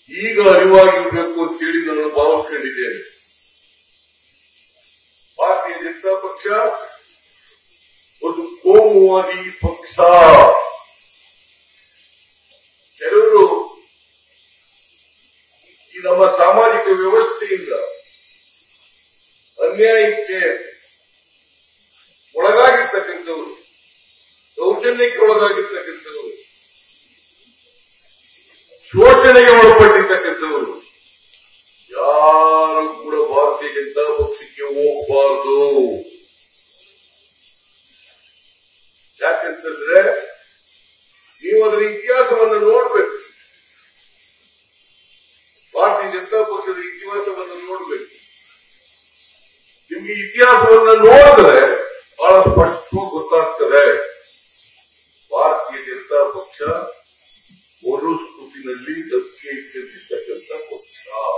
ಈಗ ಅರಿವಾಗಿರಬೇಕು ಅಂತೇಳಿ ನಾನು ಭಾವಿಸ್ಕೊಂಡಿದ್ದೇನೆ. ಭಾರತೀಯ ಜನತಾ ಪಕ್ಷ ಒಂದು ಕೋಮುವಾದಿ ಪಕ್ಷ. ಕೆಲವರು ಈ ನಮ್ಮ ಸಾಮಾಜಿಕ ವ್ಯವಸ್ಥೆಯಿಂದ ಅನ್ಯಾಯಕ್ಕೆ ಒಳಗಾಗಿರ್ತಕ್ಕಂಥವರು, ದೌರ್ಜನ್ಯಕ್ಕೆ ಒಳಗಾಗಿರ್ತಕ್ಕಂಥವರು, ಶೋಷಣೆಗೆ ಒಳಪಟ್ಟಿರ್ತಕ್ಕಂಥವರು ಯಾರು ಕೂಡ ಭಾರತೀಯ ಜನತಾ ಪಕ್ಷಕ್ಕೆ ಹೋಗಬಾರದು. ಯಾಕಂತಂದ್ರೆ ನೀವು ಅದರ ಇತಿಹಾಸವನ್ನು ನೋಡ್ಬೇಕು. ಭಾರತೀಯ ಜನತಾ ಪಕ್ಷದ ಇತಿಹಾಸವನ್ನು ನೋಡ್ಬೇಕು. ನಿಮ್ಗೆ ಇತಿಹಾಸವನ್ನು ನೋಡಿದ್ರೆ ಬಹಳ ಸ್ಪಷ್ಟವಾಗಿ ಗೊತ್ತಾಗ್ತದೆ. ಭಾರತೀಯ ಜನತಾ ಪಕ್ಷ ಮನುಸ್ಮೃತಿನಲ್ಲಿ ನಂಬಿಕೆ ಇಟ್ಟಿರ್ತಕ್ಕಂಥ ಪಕ್ಷ.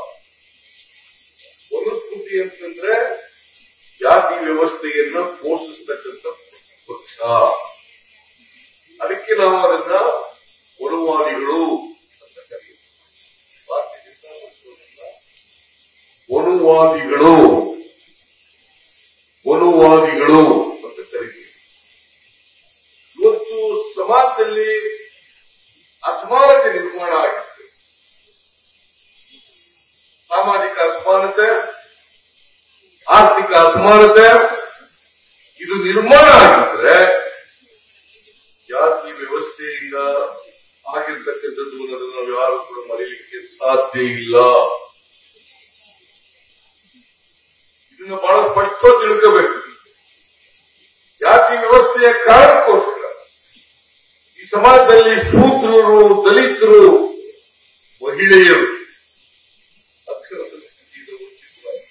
ಮನುಸ್ಮೃತಿ ಅಂತಂದ್ರೆ ಜಾತಿ ವ್ಯವಸ್ಥೆಯನ್ನ ಪೋಷಿಸ್ತಕ್ಕಂಥ ಪಕ್ಷ. ಅದಕ್ಕೆ ನಾವು ಅದನ್ನ ಮನುವಾದಿಗಳು ಅಂತ ಕರೀತೀವಿ. ಭಾರತೀಯ ಜನತಾ ಪಕ್ಷವನ್ನ ಮನುವಾದಿಗಳು ಅಂತ ಕರೀತೀವಿ. ಇವತ್ತು ಸಮಾಜದಲ್ಲಿ ಅಸಮಾನತೆ ನಿರ್ಮಾಣ ಆಗಿದೆ. ಸಾಮಾಜಿಕ ಅಸಮಾನತೆ, ಆರ್ಥಿಕ ಅಸಮಾನತೆ ಇದು ನಿರ್ಮಾಣ ಆಗಿದ್ರೆ ಜಾತಿ ವ್ಯವಸ್ಥೆಯಿಂದ ಆಗಿರ್ತಕ್ಕಂಥದ್ದು ಅನ್ನೋದನ್ನು ನಾವು ಯಾರು ಕೂಡ ಮರೆಯಲಿಕ್ಕೆ ಸಾಧ್ಯ ಇಲ್ಲ. ಇದನ್ನು ಬಹಳ ಸ್ಪಷ್ಟವಾಗಿ ತಿಳ್ಕೋಬೇಕು. ಜಾತಿ ವ್ಯವಸ್ಥೆಯ ಕಾರಣಕ್ಕೋಸ್ಕರ ಈ ಸಮಾಜದಲ್ಲಿ ಶೂದ್ರರು, ದಲಿತರು, ಮಹಿಳೆಯರು ಅಕ್ಷರ ಸಂಸ್ಕೃತಿಯಿಂದ ವಂಚಿತರಾಗಿ,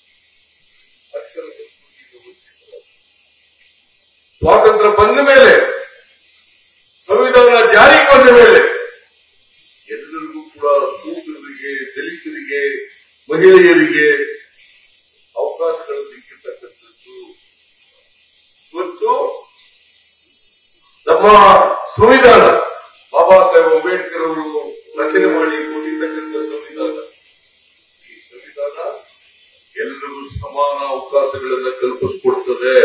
ಸ್ವಾತಂತ್ರ್ಯ ಬಂದ ಮೇಲೆ, ಸಂವಿಧಾನ ಜಾರಿಗೆ ಬಂದ ಮೇಲೆ ಎಲ್ಲರಿಗೂ ಕೂಡ ಶೂದ್ರರಿಗೆ, ದಲಿತರಿಗೆ, ಮಹಿಳೆಯರಿಗೆ ಅವಕಾಶಗಳು ಸಿಕ್ಕಿರ್ತಕ್ಕಂಥದ್ದು. ಇವತ್ತು ನಮ್ಮ ಸಂವಿಧಾನ ಬಾಬಾ ಸಾಹೇಬ್ ಅಂಬೇಡ್ಕರ್ ಅವರು ರಚನೆ ಮಾಡಿ ಕೊಟ್ಟಿರ್ತಕ್ಕಂಥ ಸಂವಿಧಾನ, ಈ ಸಂವಿಧಾನ ಎಲ್ಲರಿಗೂ ಸಮಾನ ಅವಕಾಶಗಳನ್ನು ಕಲ್ಪಿಸಿಕೊಡ್ತದೆ.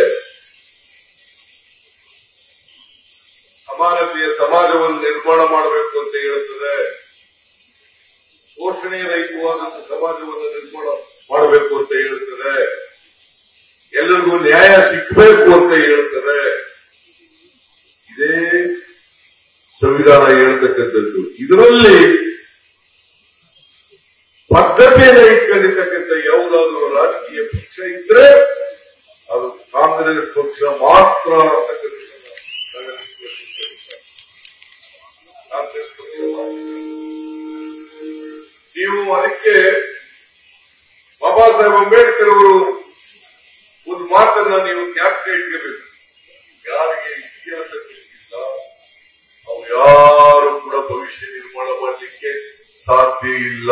ಸಮಾನತೆಯ ಸಮಾಜವನ್ನು ನಿರ್ಮಾಣ ಮಾಡಬೇಕು ಅಂತ ಹೇಳ್ತದೆ. ಶೋಷಣೆ ರಹಿತವಾದಂಥ ಸಮಾಜವನ್ನು ನಿರ್ಮಾಣ ಮಾಡಬೇಕು ಅಂತ ಹೇಳ್ತದೆ. ಎಲ್ಲರಿಗೂ ನ್ಯಾಯ ಸಿಕ್ಕಬೇಕು ಅಂತ ಹೇಳ್ತದೆ. ಇದೇ ಸಂವಿಧಾನ ಹೇಳ್ತಕ್ಕಂಥದ್ದು. ಇದರಲ್ಲಿ ಬದ್ಧತೆಯನ್ನು ಇಟ್ಕೊಂಡಿರ್ತಕ್ಕಂಥ ಯಾವುದಾದ್ರೂ ರಾಜಕೀಯ ಪಕ್ಷ ಇದ್ರೆ ಅದು ಕಾಂಗ್ರೆಸ್ ಪಕ್ಷ ಮಾತ್ರ ಕಾಂಗ್ರೆಸ್ ಪಕ್ಷ ಮಾತ್ರ. ನೀವು ಅದಕ್ಕೆ ಬಾಬಾ ಸಾಹೇಬ್ ಅಂಬೇಡ್ಕರ್ ಅವರು ಒಂದು ಮಾತನ್ನ ನೀವು ಜ್ಞಾಪಕ ಇಟ್ಕೋಬೇಕು. ಯಾರಿಗೆ ಇತಿಹಾಸ ಗೊತ್ತಿಲ್ಲ ಅವ್ರು ಯಾರು ಕೂಡ ಭವಿಷ್ಯ ನಿರ್ಮಾಣ ಮಾಡಲಿಕ್ಕೆ ಸಾಧ್ಯ ಇಲ್ಲ.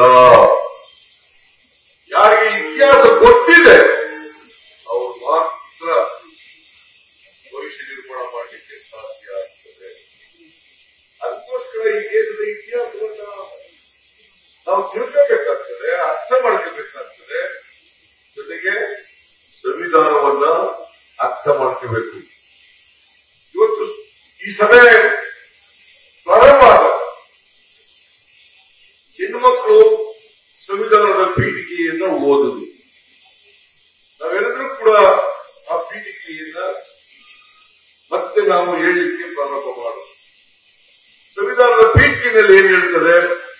ಯಾರಿಗೆ ಇತಿಹಾಸ ಗೊತ್ತಿದೆ ಅವ್ರು ಮಾತ್ರ ಭವಿಷ್ಯ ನಿರ್ಮಾಣ ಮಾಡಲಿಕ್ಕೆ ಸಾಧ್ಯ ಆಗ್ತದೆ. ಅದಕ್ಕೋಸ್ಕರ ಈ ದೇಶದ ಇತಿಹಾಸವನ್ನ ನಾವು ತಿಳ್ಕೋಬೇಕಾಗ್ತದೆ, ಅರ್ಥ ಮಾಡ್ಕೋಬೇಕಾಗ್ತದೆ. ಜೊತೆಗೆ ಸಂವಿಧಾನವನ್ನ ಅರ್ಥ ಮಾಡ್ಕೋಬೇಕು. ಇವತ್ತು ಈ ಸಭೆ ಪ್ರಾರಂಭ ಹೆಣ್ಣುಮಕ್ಕಳು ಸಂವಿಧಾನದ ಪೀಠಿಕೆಯನ್ನ ಓದುದು. ನಾವೆಲ್ಲರೂ ಕೂಡ ಆ ಪೀಠಿಕೆಯನ್ನ ಮತ್ತೆ ನಾವು ಹೇಳಲಿಕ್ಕೆ ಪ್ರಾರಂಭ ಮಾಡೋದು. ಸಂವಿಧಾನದ ಪೀಠಿಕೆಯಲ್ಲಿ ಏನ್ ಹೇಳ್ತದೆ?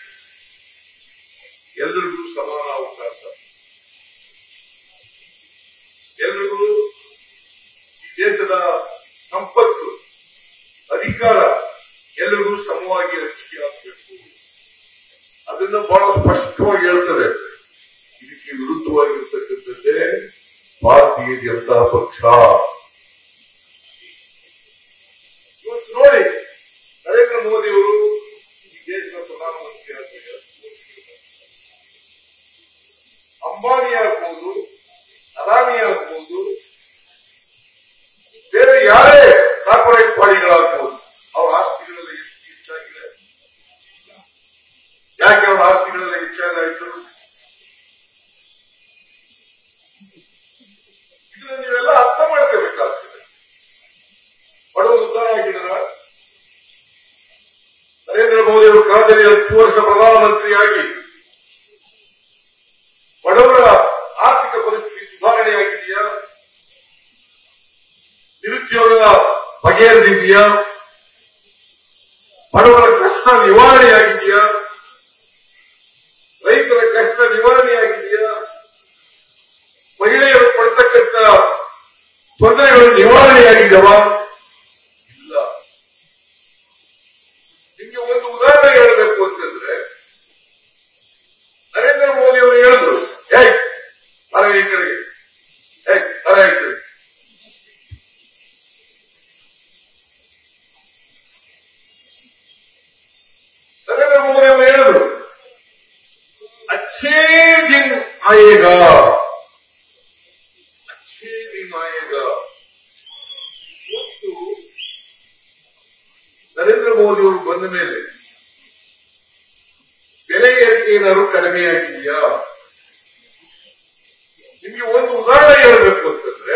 ಎಲ್ಲರಿಗೂ ಸಮಾನ ಅವಕಾಶ, ಎಲ್ಲರಿಗೂ ಈ ದೇಶದ ಸಂಪತ್ತು, ಅಧಿಕಾರ ಎಲ್ಲರಿಗೂ ಸಮವಾಗಿ ಹಂಚಿಕೆ ಆಗಬೇಕು. ಅದನ್ನ ಬಹಳ ಸ್ಪಷ್ಟವಾಗಿ ಹೇಳ್ತದೆ. ಇದಕ್ಕೆ ವಿರುದ್ಧವಾಗಿರ್ತಕ್ಕಂಥದ್ದೇ ಭಾರತೀಯ ಜನತಾ ಪಕ್ಷ. ಇವತ್ತು ನೋಡಿ, ನರೇಂದ್ರ ಮೋದಿ ಅವರು ಈ ದೇಶದ ಪ್ರಧಾನಮಂತ್ರಿ ಆಗ್ತಾರೆ. ಅಂಬಾನಿ ಆಗ್ಬೋದು, ಅದಾನಿ ಆಗ್ಬೋದು, ಬೇರೆ ಯಾರೇ ಕಾರ್ಪೊರೇಟ್ ಬಾಡಿಗಳಾಗ್ಬೋದು, ಅವ್ರ ಆಸ್ತಿಗಳೆಲ್ಲ ಎಷ್ಟು ಹೆಚ್ಚಾಗಿದೆ. ಯಾಕೆ ಅವ್ರ ಆಸ್ತಿ ಆಸ್ತಿಗಳೆಲ್ಲ ಹೆಚ್ಚಾಗಾಯ್ತು. ಇದನ್ನ ನೀವೆಲ್ಲ ಅರ್ಥ ಮಾಡ್ಕೋಬೇಕಾಗ್ತದೆ. ಬಡವರು ಉದ್ಧಾರ ಆಗಿದ್ದಾರ. ನರೇಂದ್ರ ಮೋದಿ ಅವರು ಕಾಲದಲ್ಲಿ 10 ವರ್ಷ ಪ್ರಧಾನಮಂತ್ರಿಯಾಗಿ ಬಡವರ ಆರ್ಥಿಕ ಪರಿಸ್ಥಿತಿ ಸುಧಾರಣೆ ಆಗಿದೆಯಾ? ನಿರುದ್ಯೋಗ ಬಗೆಹರಿದಿದೆಯಾ? ಬಡವರ ಕಷ್ಟ ನಿವಾರಣೆಯಾಗಿದೆಯಾ? ರೈತರ ಕಷ್ಟ ನಿವಾರಣೆಯಾಗಿದೆಯಾ? ಮಹಿಳೆಯರು ಪಡ್ತಕ್ಕಂಥ ತೊಂದರೆಗಳು ನಿವಾರಣೆಯಾಗಿದೆಯವ? ಇಲ್ಲ. ನಿಮ್ಗೆ ಒಂದು ಉದಾಹರಣೆ ಹೇಳಬೇಕು ಅಂತಂದ್ರೆ, ನರೇಂದ್ರ ಮೋದಿ ಅವರು ಹೇಳಿದ್ರು, ಬರ ಈ ಕಡೆಗೆ, ಬರ ಈ ಕಡೆಗೆ. ನರೇಂದ್ರ ಮೋದಿ ಅವರು ಹೇಳಿದ್ರು, अच्छे दिन आएगा, अच्छे दिन आएगा. ಮತ್ತು ನರೇಂದ್ರ ಮೋದಿ ಅವರು ಬಂದ ಮೇಲೆ ಬೆಲೆ ಏರಿಕೆ ಏನಾದ್ರು ಕಡಿಮೆಯಾಗಿದೆಯಾ? ನಿಮ್ಗೆ ಒಂದು ಉದಾಹರಣೆ ಹೇಳಬೇಕು ಅಂತಂದ್ರೆ,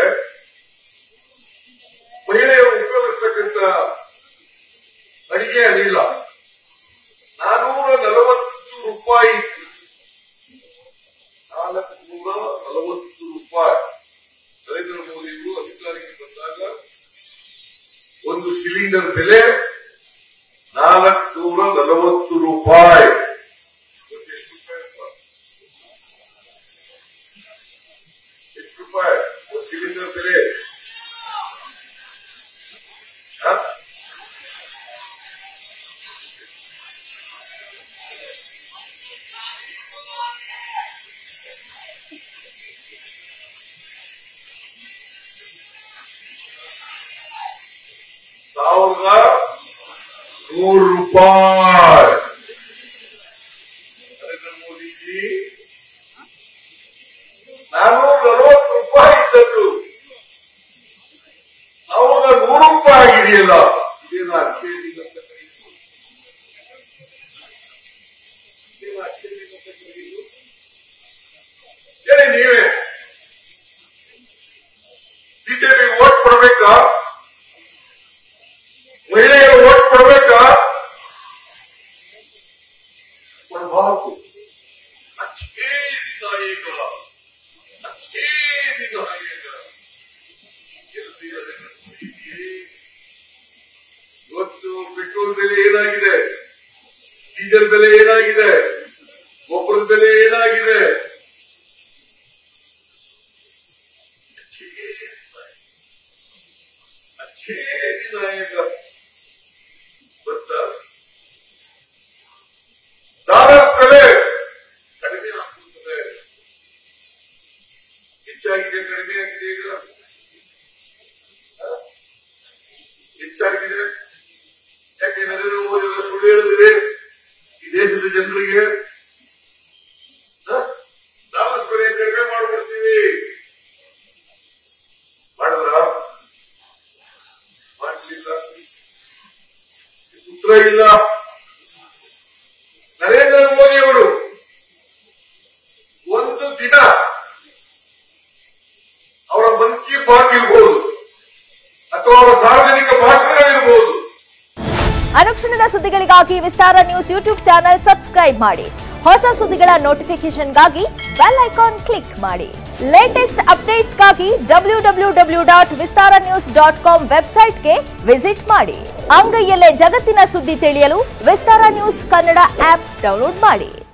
ಮಹಿಳೆಯರು ಉಪಯೋಗಿಸ್ತಕ್ಕಂಥ ಅಡಿಗೆ ಅನಿಲ 440 ರೂಪಾಯಿ, 440 ರೂಪಾಯಿ. ನರೇಂದ್ರ ಮೋದಿ ಅವರು ಅಧಿಕಾರಕ್ಕೆ ಬಂದಾಗ ಒಂದು ಸಿಲಿಂಡರ್ ಬೆಲೆ 440 ರೂಪಾಯಿ. ಎಷ್ಟು ರೂಪಾಯಿ ಒಂದು ಸಿಲಿಂಡರ್ ಬೆಲೆ? ₹1,100. ನರೇಂದ್ರ ಮೋದಿಜಿ 440 ರೂಪಾಯಿ ಇದ್ದದ್ದು ₹1,100 ಆಗಿದೆಯಲ್ಲ, ಇದೇನು ಅಚ್ಚೇದಿಲ್ಲ ಅಂತ ಕರೀತು. ಇದೇನು ಅಚ್ಚೇದಿಲ್ಲ ಅಂತ ಕರೀತು? ಹೇಳಿ ನೀವೇ. ಬಿಜೆಪಿ ವೋಟ್ ಕೊಡ್ಬೇಕಾ? ಮಹಿಳೆಯರು ವೋಟ್ ಕೊಡ್ಬೇಕಾ? ಕೊಡಬಾರದು. ಅಚ್ಚೇ ದಿನ ಈಗ, ಅಚ್ಚೇ ದಿನ ಈಗ. ಇವತ್ತು ಪೆಟ್ರೋಲ್ ಬೆಲೆ ಏನಾಗಿದೆ, ಡೀಸೆಲ್ ಬೆಲೆ ಏನಾಗಿದೆ, ಗೊಬ್ಬರದ ಬೆಲೆ ಏನಾಗಿದೆ? ಅಚ್ಚೇ ದಿನ ಈಗ. ಡಾಲರ್ಸ್ ಬೆಲೆ ಕಡಿಮೆ ಆಗುತ್ತದೆ. ಹೆಚ್ಚಾಗಿದೆ, ಕಡಿಮೆ ಆಗಿದೆ? ಈಗ ಹೆಚ್ಚಾಗಿದೆ. ಯಾಕೆ ನರೇಂದ್ರ ಮೋದಿ ಅವರು ಸುಳ್ಳು ಹೇಳಿದ್ರೆ ಈ ದೇಶದ ಜನರಿಗೆ? ಡಾಲರ್ಸ್ ಬೆಲೆ ಕಡಿಮೆ ಮಾಡ್ಬಿಡ್ತೀವಿ. ಮಾಡಿದ್ರ? ಮಾಡಲಿಲ್ಲ. ಉತ್ತರ ಇಲ್ಲ. ನರೇಂದ್ರ ಮೋದಿ ಅವರು ಒಂದು ದಿನ ಅವರ ಮನ್ ಕಿ ಬಾತ್ ಇರಬಹುದು ಅಥವಾ ಅವರ ಸಾರ್ವಜನಿಕ ಭಾಷಣಗಳಿರಬಹುದು. ಅನುಕ್ಷಣದ ಸುದ್ದಿಗಳಿಗಾಗಿ Vistara news YouTube channel subscribe ಮಾಡಿ. ಹೊಸ ಸುದ್ದಿಗಳ ನೋಟಿಫಿಕೇಶನ್ಗಾಗಿ ಬೆಲ್ ಐಕಾನ್ ಕ್ಲಿಕ್ ಮಾಡಿ. ಲೇಟೆಸ್ಟ್ ಅಪ್ಡೇಟ್ಸ್ಗಾಗಿ www.vistaranews.com ವೆಬ್ಸೈಟ್ಗೆ ವಿಸಿಟ್ ಮಾಡಿ. ಅಂಗೈಯಲ್ಲೇ ಜಗತ್ತಿನ ಸುದ್ದಿ ತಿಳಿಯಲು Vistara news Kannada app download ಮಾಡಿ.